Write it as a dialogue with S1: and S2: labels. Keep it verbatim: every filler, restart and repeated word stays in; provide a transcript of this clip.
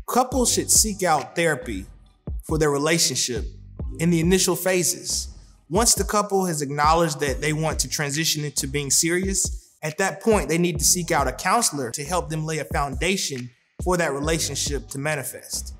S1: Couples should seek out therapy for their relationship in the initial phases. Once the couple has acknowledged that they want to transition into being serious, at that point, they need to seek out a counselor to help them lay a foundation for that relationship to manifest.